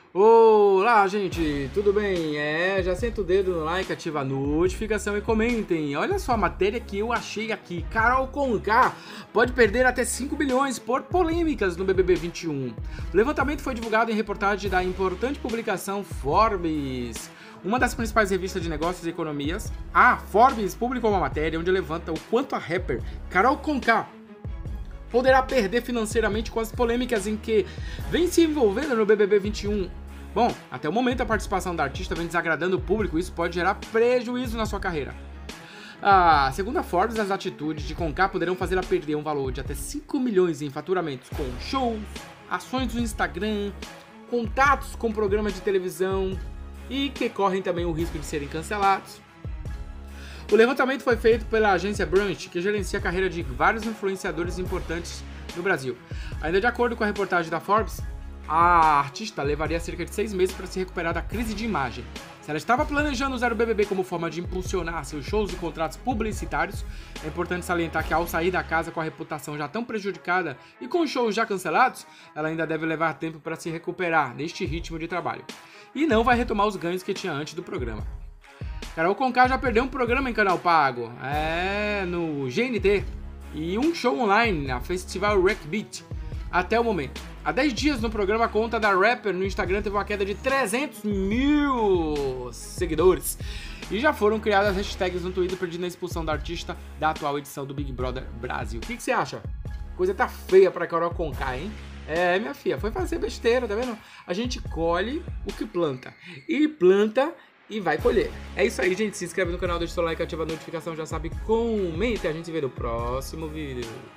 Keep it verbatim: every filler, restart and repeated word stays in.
Olá, gente, tudo bem? É, já senta o dedo no like, ativa a notificação e comentem. Olha só a matéria que eu achei aqui. Carol Conká pode perder até cinco bilhões por polêmicas no B B B vinte e um. O levantamento foi divulgado em reportagem da importante publicação Forbes, uma das principais revistas de negócios e economias. A Forbes publicou uma matéria onde levanta o quanto a rapper Carol Conká poderá perder financeiramente com as polêmicas em que vem se envolvendo no B B B vinte e um. Bom, até o momento a participação da artista vem desagradando o público e isso pode gerar prejuízo na sua carreira. Ah, segundo a Forbes, as atitudes de Conká poderão fazê-la perder um valor de até cinco milhões em faturamentos com shows, ações no Instagram, contatos com programas de televisão e que correm também o risco de serem cancelados. O levantamento foi feito pela agência Brunch, que gerencia a carreira de vários influenciadores importantes no Brasil. Ainda de acordo com a reportagem da Forbes, a artista levaria cerca de seis meses para se recuperar da crise de imagem. Se ela estava planejando usar o B B B como forma de impulsionar seus shows e contratos publicitários, é importante salientar que ao sair da casa com a reputação já tão prejudicada e com os shows já cancelados, ela ainda deve levar tempo para se recuperar neste ritmo de trabalho. E não vai retomar os ganhos que tinha antes do programa. Carol Conká já perdeu um programa em canal pago, é, no G N T, e um show online na Festival Rec Beat, até o momento. Há dez dias no programa, a conta da rapper no Instagram teve uma queda de trezentos mil seguidores. E já foram criadas hashtags no Twitter pedindo a expulsão da artista da atual edição do Big Brother Brasil. O que, que você acha? Coisa tá feia pra Carol Conká, hein? É, minha filha, foi fazer besteira, tá vendo? A gente colhe o que planta. E planta e vai colher. É isso aí, gente. Se inscreve no canal, deixa o seu like, ativa a notificação, já sabe, comenta. A gente se vê no próximo vídeo.